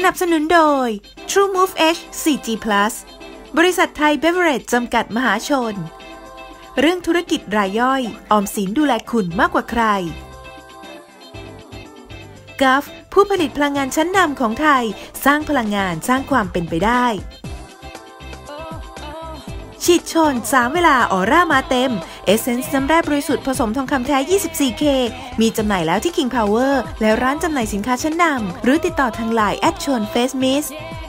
นับสนุนโดย True Move H 4G Plus บริษัทไทยเบเวอเรจจำกัดมหาชนเรื่องธุรกิจรายย่อยออมสินดูแลคุณมากกว่าใครกัฟผู้ผลิตพลังงานชั้นนำของไทยสร้างพลังงานสร้างความเป็นไปได้ฉีดชน3เวลาออร่ามาเต็มเอเซนส์น้ำแร่บริสุทธิ์ผสมทองคำแท้ 24K มีจำหน่ายแล้วที่ King Power และร้านจำหน่ายสินค้าชั้นนำหรือติดต่อทางไลน์@chonfacemiss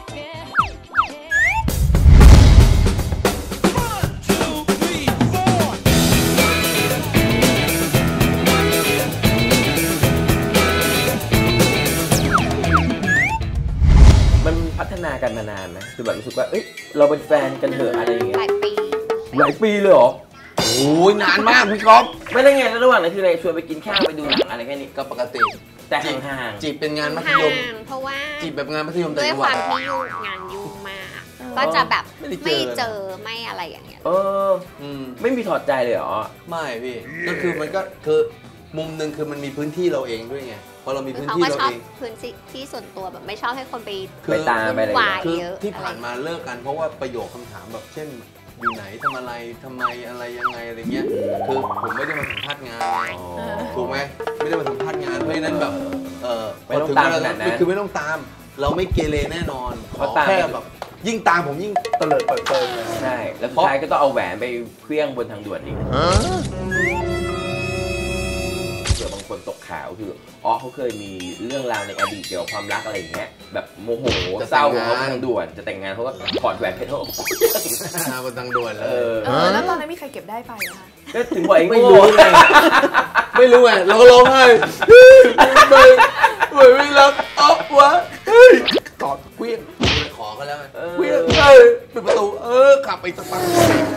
มันพัฒนากันมานานไหมคือแบบรู้สึกว่าเอ้ยเราเป็นแฟนกันเถอะอะไรอย่างเงี้ยหลายปีเลยเหรอโอ้ยนานมากพี่ก๊อฟไม่ได้ไงแล้วระหว่างนั้นคืออะไรชวนไปกินข้าวไปดูหนังอะไรแค่นี้ก็ปกติแต่ห่างจีบเป็นงานมัธยมเพราะว่าจีบแบบงานมัธยมแต่ด้วยความที่งานยุ่งมากก็จะแบบไม่เจอไม่อะไรอย่างเงี้ยไม่มีถอดใจเลยเหรอไม่พี่ก็คือมันก็คือมุมหนึ่งคือมันมีพื้นที่เราเองด้วยไงพอเรามีพื้นที่เราเองพื้นที่ส่วนตัวแบบไม่ชอบให้คนไปตามไปอะไรเยอะที่ผ่านมาเลิกกันเพราะว่าประโยคคำถามแบบเช่นอยู่ไหนทำอะไรทำไมอะไรยังไงอะไรเงี้ยคือผมไม่ได้มาสัมภาษณ์งานถูกไหมไม่ได้มาสัมภาษณ์งานเพราะฉะนั้นแบบไม่ต้องตามขนาดนั้นคือไม่ต้องตามเราไม่เกเรแน่นอนขอแค่แบบยิ่งตามผมยิ่งเตลิดเปิดเปิงใช่แล้วสุดท้ายก็ต้องเอาแหวนไปเคลื่องบนทางด่วนอีกบางคนตกข่าวคือเขาเคยมีเรื่องราวในอดีตเกี่ยวกับความรักอะไรอย่างเงี้ยแบบโมโหเศร้าเขาทางด่วนจะแต่งงานเขาก็ถอดแหวนเพชรเขาบนทางด่วนเลยแล้วตอนนั้นมีใครเก็บได้ไปคะก็ถึงบอกเองไม่รู้ไงไม่รู้ไงเราก็ร้องไห้ไม่รักวะกอดเคลี้ยงขอก็แล้วเคลี้ยงปิดประตูขับไปสักพัก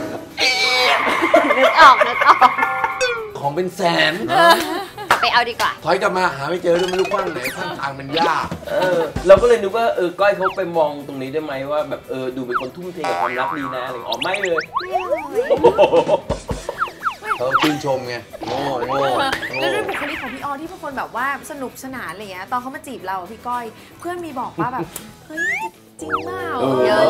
นึกออกของเป็นแสนไปเอาดีกว่าถอยกลับมาหาไม่เจอด้วยไม่รู้ข้างไหนข้างทางมันยากเราก็เลยนึกว่าก้อยเขาไปมองตรงนี้ได้ไหมว่าแบบดูเป็นคนทุ่มเทกับความรักดีนะอะไรไม่เลยเขาชื่นชมไงโง่แล้วด้วยบุคลิกของพี่ออที่เป็นคนแบบว่าสนุกสนานอะไรเงี้ยตอนเขามาจีบเราพี่ก้อยเพื่อนมีบอกว่าแบบเฮ้ยจริงเปล่าเยอะ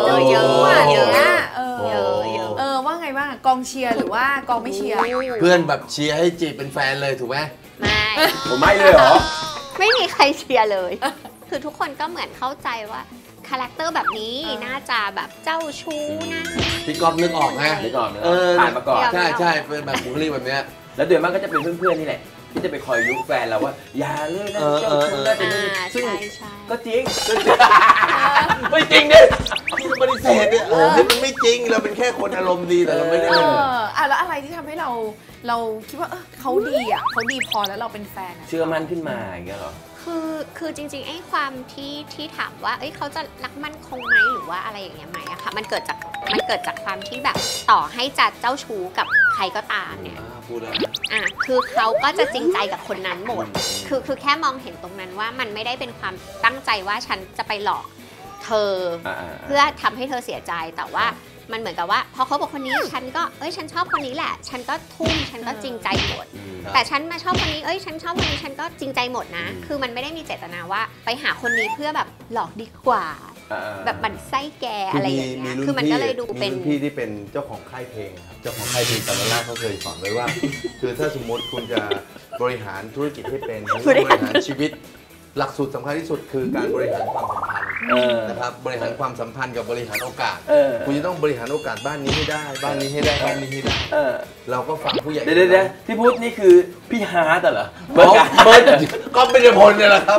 ว่าไงบ้างกองเชียร์หรือว่ากองไม่เชียร์เพื่อนแบบเชียร์ให้จีบเป็นแฟนเลยถูกไหมผมไม่เลยเหรอไม่มีใครเชียร์เลยคือทุกคนก็เหมือนเข้าใจว่าคาแรคเตอร์แบบนี้น่าจะแบบเจ้าชู้นั่นพี่ก๊อฟนึกออกไงนึกออกผ่านมาก่อนใช่เป็นแบบบุคลิกแบบนี้แล้วเดือนมากก็จะเป็นเพื่อนๆนี่แหละที่จะไปคอยยุแฟนเราว่าอย่าเลยนะเจ้าชู้น่าจะไม่ซึ่งก็จริงไม่จริงดิที่ปฏิเสธเนี่ยมันไม่จริงเราเป็นแค่คนอารมณ์ดีแต่เราไม่ได้แล้วอะไรที่ทำให้เราคิดว่าเขาดีเขาดีพอแล้วเราเป็นแฟนเชื่อมั่นขึ้นมาอย่างเงี้ยหรอคือจริงๆไอ้ความที่ถามว่าเขาจะรักมั่นคงไหมหรือว่าอะไรอย่างเงี้ยไหมอะค่ะมันเกิดจากความที่แบบต่อให้จัดเจ้าชู้กับใครก็ตามเนี่ยคือเขาก็จะจริงใจกับคนนั้นหมดคือแค่มองเห็นตรงนั้นว่ามันไม่ได้เป็นความตั้งใจว่าฉันจะไปหลอกเธอเพื่อทำให้เธอเสียใจแต่ว่ามันเหมือนกับว่าพอเขาบอกคนนี้ฉันก็ฉันชอบคนนี้แหละฉันก็ทุ่มฉันก็จริงใจหมดแต่ฉันมาชอบคนนี้ฉันชอบคนนี้ฉันก็จริงใจหมดนะคือมันไม่ได้มีเจตนาว่าไปหาคนนี้เพื่อแบบหลอกดีกว่าแบบบั่นไส้แกอะไรอย่างเงี้ยคือมันก็เลยดูเป็นพี่ที่เป็นเจ้าของค่ายเพลงครับเจ้าของค่ายเพลงตอนแรกเขาเคยสอนไว้ว่าคือถ้าสมมติคุณจะบริหารธุรกิจให้เป็นบริหารชีวิตหลักสูตรสำคัญที่สุดคือการบริหารความสัมพันธ์นะครับบริหารความสัมพันธ์กับบริหารโอกาสคุณจะต้องบริหารโอกาสบ้านนี้ให้ได้บ้านนี้ให้ได้บ้านนี้ให้ได้เราก็ฟังผู้ใหญ่เดี๋ยวที่พูดนี่คือพี่ฮาร์ดเหรอเบิร์ดก็เป็นพลเนี่ยแหละครับ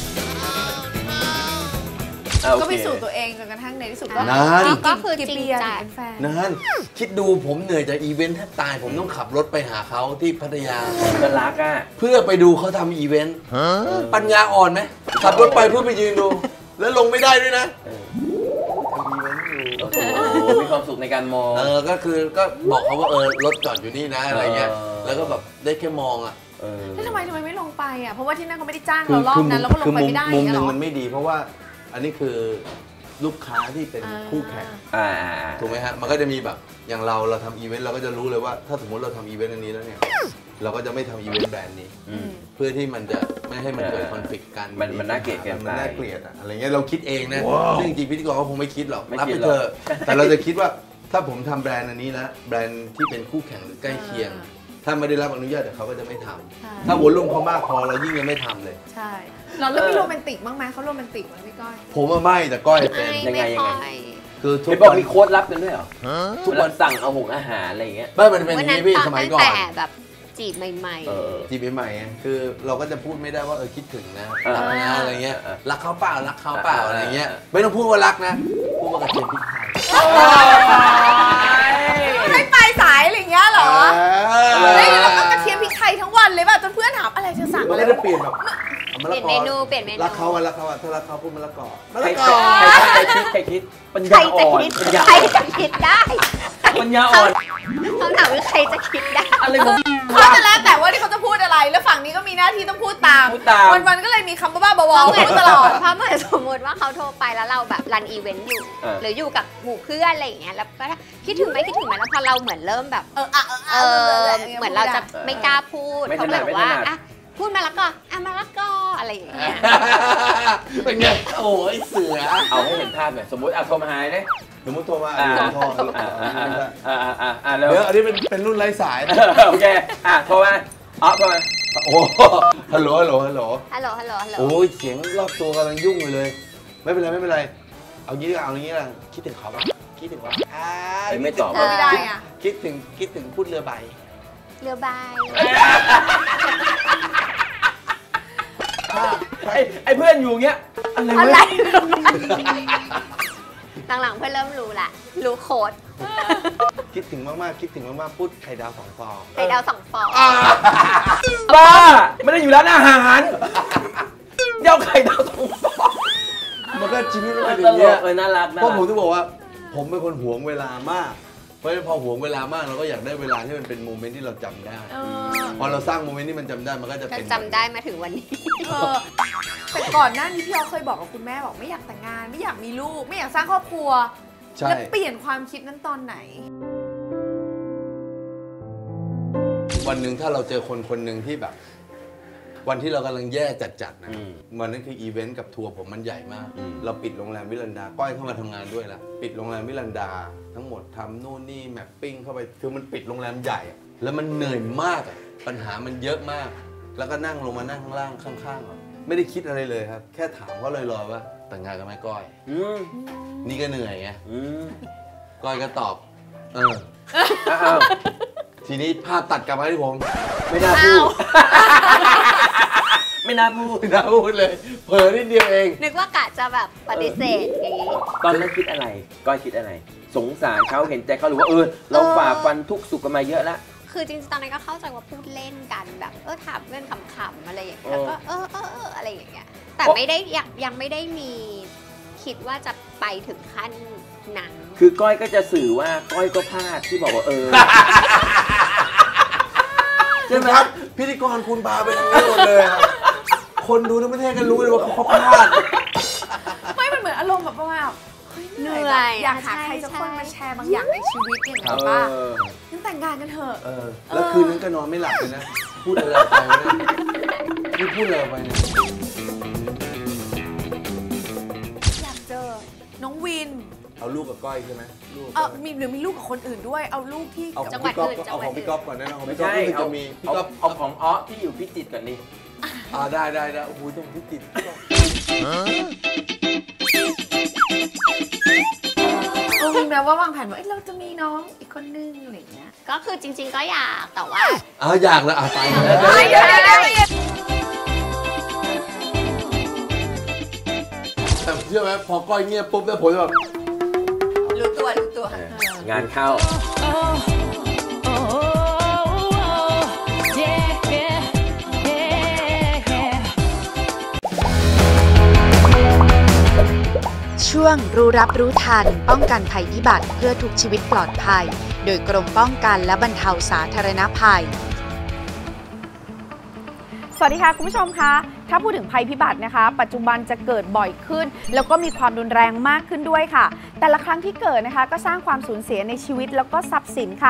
ก็ไปสู่ตัวเองจนกระทั่งในที่สุดก็คือจริงใจนั่นคิดดูผมเหนื่อยจากอีเวนต์แทบตายผมต้องขับรถไปหาเขาที่พัทยาก็รักเพื่อไปดูเขาทำอีเวนต์ปัญญาอ่อนไหมขับรถไปเพื่อไปยืนดูแล้วลงไม่ได้ด้วยนะทำอีเวนต์อยู่มีความสุขในการมองก็คือก็บอกเขาว่ารถจอดอยู่นี่นะอะไรเงี้ยแล้วก็แบบได้แค่มองแล้วทำไมไม่ลงไปเพราะว่าที่นั่นเขาไม่ได้จ้างเรารอบนั้นเราก็ลงไปไม่ได้มุมหนึ่งมันไม่ดีเพราะว่าอันนี้คือลูกค้าที่เป็นคู่แข่งถูกไหมฮะมันก็จะมีแบบอย่างเราทำอีเวนต์เราก็จะรู้เลยว่าถ้าสมมติเราทำอีเวนต์อันนี้แล้วเนี่ยเราก็จะไม่ทำอีเวนต์แบรนด์นี้เพื่อที่มันจะไม่ให้มันเกิดคอนฟ lict กันมันน่าเกลียดกันมันน่าเกลียดอะไรเงี้ยเราคิดเองนะซึ่งจริงๆพิธีกรเขาคงไม่คิดหรอกไม่รับคิไปดหรอกเถอะแต่เราจะคิดว่าถ้าผมทำแบรนด์อันนี้แล้วแบรนด์ที่เป็นคู่แข่งหรือใกล้เคียง ถ้าไม่ได้รับอนุญาตเดี๋ยวเขาก็จะไม่ทำถ้าวอลลุ่มเขามากพอเรายิ่งยังไม่ทำเลยใช่เราเริ่มไม่โรแมนติกบ้างไหมเขาโรแมนติกไหมพี่ก้อยผมว่าไม่แต่ก้อยเป็นยังไงคือทุกเห็นบอกวันมีโค้ดลับกันด้วยเหรอทุกวันสั่งเอาหงอาหารอะไรอย่างเงี้ยไม่มันเป็นอย่างนี้พี่สมัยก่อนแต่แบบจีบใหม่ๆจีบใหม่ๆไงคือเราก็จะพูดไม่ได้ว่าคิดถึงนะอะไรเงี้ยรักเขาเปล่ารักเขาเปล่าอะไรเงี้ยไม่ต้องพูดว่ารักนะพูดว่ากระเทียมพริกไทยไม่ไปสายอะไรเงี้ยเหรอแล้วเราก็กระเทียมพริกไทยทั้งวันเลยแบบจนเพื่อนถามอะไรจะสั่งมันอะไรก็จะเปลี่ยนแบบเปลี่ยนเมนูรักเขาถ้ารักเขาพูดมะละกอใครคิดปัญญาอ่อนใครจะคิดได้ปัญญาอ่อนคำถามคือใครจะคิดได้อะไรผมเขาจะแล้วแต่ว่าที่เขาจะพูดอะไรแล้วฝั่งนี้ก็มีหน้าที่ต้องพูดตามวันๆก็เลยมีคำบ้าๆบอๆพูดตลอดเพราะเมื่อสมมติว่าเขาโทรไปแล้วเราแบบรันอีเวนต์อยู่หรืออยู่กับหมู่เพื่อนอะไรอย่างเงี้ยแล้วก็คิดถึงไหมแล้วพอเราเหมือนเริ่มแบบเหมือนเราจะไม่กล้าพูดเขาเลยบอกว่าพูดมาแล้วก็มาแล้วก็อะไรอย่างเงี้ยเป็นไงโอ้ยเสือเอาให้เห็นภาพหน่อยสมมติโทรมาหาเนี่ยสมมติโทรมาแล้วเดี๋ยวอันนี้เป็นรุ่นไร้สายโอเคโทรมาโทรมาโอ้ฮัลโหลโอ้ยเสียงรอบตัวกำลังยุ่งเลยไม่เป็นไรเอางี้ละคิดถึงเขาป่ะคิดถึงว่าไม่ตอบไม่ได้อะคิดถึงพูดเรือใบไอ้เพื่อนอยู่เงี้ยอะไรหลังๆเพื่อนเริ่มรู้ละรู้โค้ดคิดถึงมากพูดไข่ดาว2 ฟองบ้าไม่ได้อยู่ร้านอาหารเดี๋ยวไข่ดาว2 ฟองมันก็ชีวิตมันเป็นอย่างเงี้ยน่ารักเพราะผมจะบอกว่าผมเป็นคนหวงเวลามากเพราะฉะนั้นพอหวงเวลามากเราก็อยากได้เวลาที่มันเป็นโมเมนต์ที่เราจำได้พอเราสร้างโมเมนต์ที่มันจำได้มันก็จะเป็นจำได้มาถึงวันนี้แต่ก่อนหน้านี้พี่เคยบอกกับคุณแม่บอกไม่อยากแต่งงานไม่อยากมีลูกไม่อยากสร้างครอบครัวแล้วเปลี่ยนความคิดนั้นตอนไหนวันหนึ่งถ้าเราเจอคนหนึ่งที่แบบวันที่เรากำลังแย่จัดๆนะวันนั้นคืออีเวนต์กับทัวร์ผมมันใหญ่มากเราปิดโรงแรมวิลันดาก้อยเข้ามาทำงานด้วยละปิดโรงแรมวิลันดาทั้งหมดทำนู่นนี่แมปปิ้งเข้าไปคือมันปิดโรงแรมใหญ่แล้วมันเหนื่อยมากปัญหามันเยอะมากแล้วก็นั่งลงมานั่งข้างล่างข้างๆไม่ได้คิดอะไรเลยครับแค่ถามเขาลอยๆว่าแต่งงานกันไหมก้อยนี่ก็เหนื่อยไงก้อยก็ตอบทีนี้ภาพตัดกลับมาที่ผมไม่น่าพูดเลยเผลอนิดเดียวเองนึกว่ากะจะแบบปฏิเสธอย่างนี้ตอนนั้นคิดอะไรก้อยคิดอะไรสงสารเขาเห็นใจเขาหรือว่าเราฝ่าฟันทุกสุขกันมาเยอะแล้วคือจริงๆตอนนั้นก็เข้าใจว่าพูดเล่นกันแบบถามเพื่อนขำๆอะไรอย่างเงี้ยแล้วก็อะไรอย่างเงี้ยแต่ไม่ได้ยังไม่ได้มีคิดว่าจะไปถึงขั้นนั้นคือก้อยก็จะสื่อว่าก้อยก็พลาดที่บอกว่าใช่ไหมครับพิธีกรคุณพาไปทั้งหมดเลยคนดูทั้งประเทศกันรู้เลยว่าเขาพลาดไม่มันเหมือนอารมณ์แบบว่าเหนื่อยอยากหาใครสักคนมาแชร์บางอย่างในชีวิตอย่างไรบ้างงั้นแต่งงานกันเถอะแล้วคืนนั้นก็นอนไม่หลับเลยนะพูดอะไรไปนี่พูดอะไรไปเนี่ยอยากเจอน้องวินเอาลูกกับก้อยใช่ไหมลูกมีลูกกับคนอื่นด้วยเอาลูกที่จังหวัดอื่นเอาของพี่ก๊อฟก่อนนะของพี่ก๊อฟก็จะมีพี่ก๊อฟเอาของอ้อที่อยู่พิจิตรก่อนนี่ได้โอ้โหต้องพิจิตรมีแบบว่าวางแผนว่าเราจะมีน้องอีกคนนึงอะไรอย่างเงี้ยก็คือจริงๆก็อยากแต่ว่าอยากแล้วไปเชื่อไหมพอก้อยเงียบปุ๊บแล้วผมจะแบบรู้ตัวงานเข้าช่วงรู้รับรู้ทันป้องกันภัยพิบัติเพื่อทุกชีวิตปลอดภัยโดยกรมป้องกันและบรรเทาสาธารณภัยสวัสดีค่ะคุณผู้ชมคะถ้าพูดถึงภัยพิบัตินะคะปัจจุบันจะเกิดบ่อยขึ้นแล้วก็มีความรุนแรงมากขึ้นด้วยค่ะแต่ละครั้งที่เกิดนะคะก็สร้างความสูญเสียในชีวิตแล้วก็ทรัพย์สินค่ะ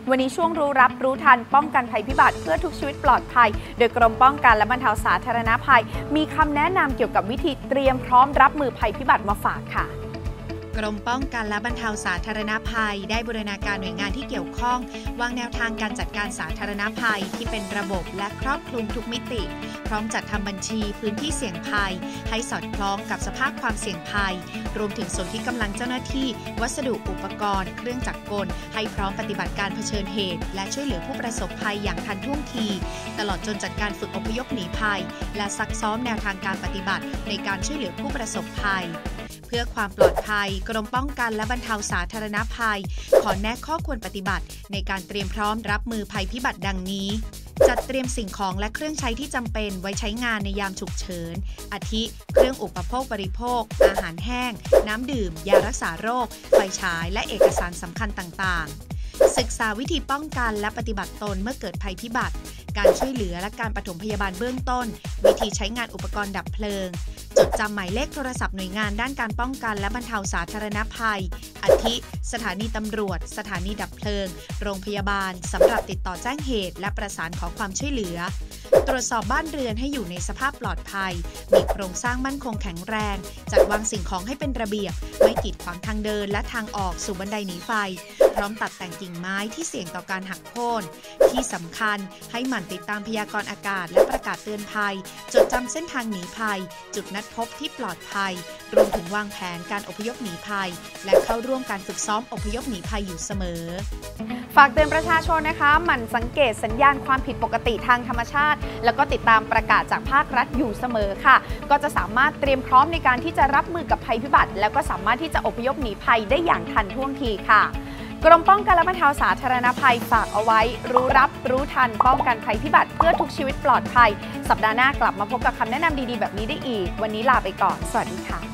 วันนี้ช่วงรู้รับรู้ทันป้องกันภัยพิบัติเพื่อทุกชีวิตปลอดภัยโดยกรมป้องกันและบรรเทาสาธารณภัยมีคำแนะนำเกี่ยวกับวิธีเตรียมพร้อมรับมือภัยพิบัติมาฝากค่ะกรมป้องกันและบรรเทาสาธารณภัยได้บูรณาการหน่วยงานที่เกี่ยวข้องวางแนวทางการจัดการสาธารณภัยที่เป็นระบบและครอบคลุมทุกมิติพร้อมจัดทำบัญชีพื้นที่เสี่ยงภัยให้สอดคล้องกับสภาพความเสี่ยงภัยรวมถึงส่วนที่กำลังเจ้าหน้าที่วัสดุอุปกรณ์เครื่องจักรกลให้พร้อมปฏิบัติการเผชิญเหตุและช่วยเหลือผู้ประสบภัยอย่างทันท่วงทีตลอดจนจัดการฝึกอพยพหนีภัยและซักซ้อมแนวทางการปฏิบัติในการช่วยเหลือผู้ประสบภัยเพื่อความปลอดภัยกรมป้องกันและบรรเทาสาธารณภัยขอแนะข้อควรปฏิบัติในการเตรียมพร้อมรับมือภัยพิบัติดังนี้จัดเตรียมสิ่งของและเครื่องใช้ที่จำเป็นไว้ใช้งานในยามฉุกเฉินอาทิเครื่องอุปโภคบริโภคอาหารแห้งน้ำดื่มยารักษาโรคไฟฉายและเอกสารสำคัญต่างๆศึกษาวิธีป้องกันและปฏิบัติตนเมื่อเกิดภัยพิบัติการช่วยเหลือและการปฐมพยาบาลเบื้องต้นวิธีใช้งานอุปกรณ์ดับเพลิงจดจำหมายเลขโทรศัพท์หน่วยงานด้านการป้องกันและบรรเทาสาธารณภัยอาทิสถานีตำรวจสถานีดับเพลิงโรงพยาบาลสำหรับติดต่อแจ้งเหตุและประสานขอความช่วยเหลือตรวจสอบบ้านเรือนให้อยู่ในสภาพปลอดภัยมีโครงสร้างมั่นคงแข็งแรงจัดวางสิ่งของให้เป็นระเบียบไม่กีดขวางทางเดินและทางออกสู่บันไดหนีไฟพร้อมตัดแต่งกิ่งไม้ที่เสี่ยงต่อการหักโค่นที่สำคัญให้หมั่นติดตามพยากรณ์อากาศและประกาศเตือนภัยจดจำเส้นทางหนีภัยจุดนัดพบที่ปลอดภัยรวมถึงวางแผนการอพยพหนีภัยและเข้าร่วมการฝึกซ้อมอพยพหนีภัยอยู่เสมอฝากเตือนประชาชนนะคะหมั่นสังเกตสัญญาณความผิดปกติทางธรรมชาติแล้วก็ติดตามประกาศจากภาครัฐอยู่เสมอค่ะก็จะสามารถเตรียมพร้อมในการที่จะรับมือกับภัยพิบัติแล้วก็สามารถที่จะอพยพหนีภัยได้อย่างทันท่วงทีค่ะกรมป้องกันและบรรเทาสาธารณภัยฝากเอาไว้รู้รับรู้ทันป้องกันภัยพิบัติเพื่อทุกชีวิตปลอดภัยสัปดาห์หน้ากลับมาพบกับคำแนะนำดีๆแบบนี้ได้อีกวันนี้ลาไปก่อนสวัสดีค่ะ